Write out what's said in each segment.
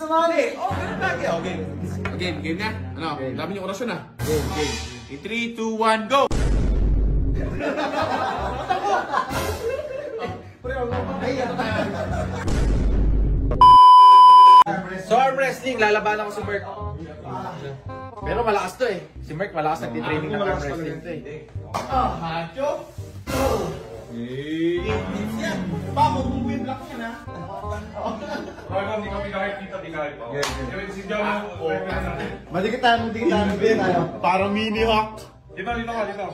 sumali. Oh, ganun lagi. Okay. Game na? Ano? Dami yung orasyon ah. Game. In 3, 2, 1, go! So arm wrestling, lalaban ako si Merc. Pero malakas to eh. Si Merc malakas nagtitraining ng arm wrestling to eh. Macho? Yan. Pa, mag-win block yan ha. Hindi kami kahit dito, di kahit pa. Si John, Madikit tayo. Parang mini hawk. dito ka.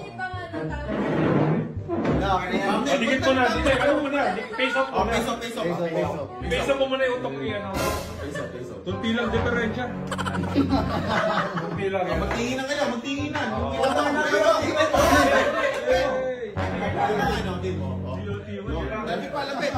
Madikit mo na, dito, ano mo na, face off mo na. Face Face off mo muna yung utok niya. Tunti lang diferensya. Tunti lang yan. Magtingin na kayo. Dami pa, lapit.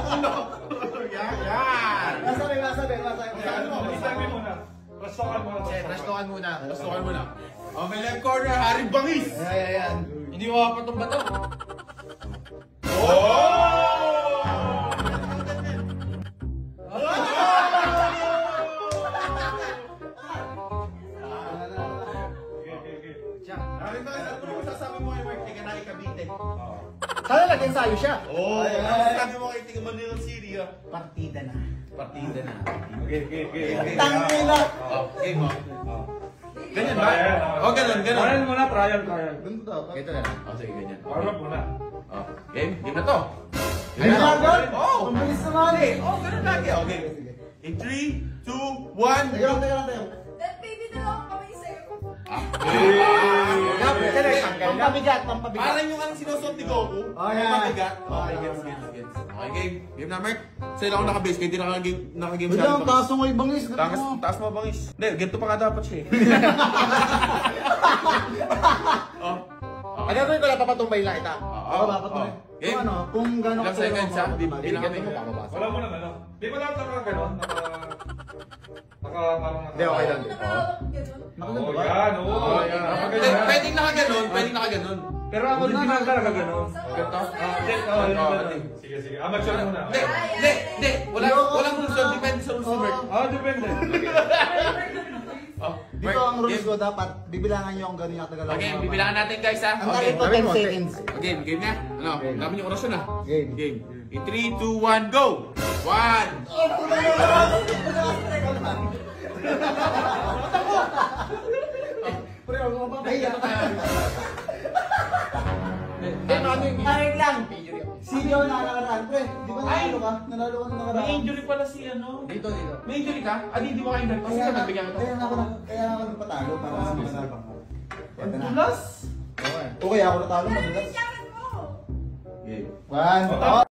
Yan. Nasa. Isabi mo na. Rastokan muna. Oh, may left corner, Haring Bangis! Ayan. Hindi mo pa itong bato. Sana nag-ensayo siya. Sabi mo kay Tiga Manila City, Partida na. Okay. Tangin na. Game mo. Ganyan ba? Oh, ganun. Trial muna, trial. Ito na. Oh, sige, ganyan. Warm up muna. Oh, game na to. Ayun na agad? Oh, Ang bilis sumali. Oh, ganun lagi. Okay. In 3, 2, 1. Teka lang. That baby na lang kami sa'yo. Pampabigat. Parang yung anong sinusuot ni Goku. Oh, yan. Mabigat. Okay, gets. Okay, game. Game na, Mark. Sa'yo lang ako naka-base, kaya hindi naka-game siya. Wala, taas mo yung bangis. Taas mo bangis. Hindi, ganito pa nga dapat siya eh. Ano gagawin ko lang, papatumbay lang kita. Oo, papatumbay. Game. Kung ano, kung gano'n Ilang seconds ha? Bilang ganito natin. mo papabasa. Wala mo na ano. Di ba lahat naka-ganon? Parang Hindi, okay lang. Nakawak ganun. Oo, yan. Oo, yan. Pwedeng nakaganon. Pero ako hindi na talaga ganon. Ganito? Sige. Amateur muna. Hindi. Walang rules doon. Depende sa rules ni Mark. Depende. Dito ang rules ko, dapat bibilangan nyo ang gano'n yung katagal. Okay, bibilangan natin guys ha. Ang Okay. target ko 10 seconds. Game na. Ano? Dami yung orasyon ah. Game. In 3, 2, 1, go! 1! Parang lang. Sino na nakaraan, pre? Di ba nanalo ka? Nanalo ka na nakaraan. May injury pala si ano. Dito. May injury ka? Di ba kayo nagpas? Kasi nagbigyan ka. Kaya ako nagpatalo para sa manalo. Ang tulas! Okay, ako natalo, madulas. Jacket mo! Game. 1.